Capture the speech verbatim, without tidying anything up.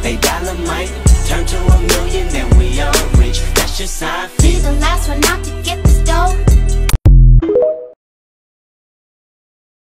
They dollar might turn to a million and we all rich. That's just how I feel. Be the last one out to get this dough.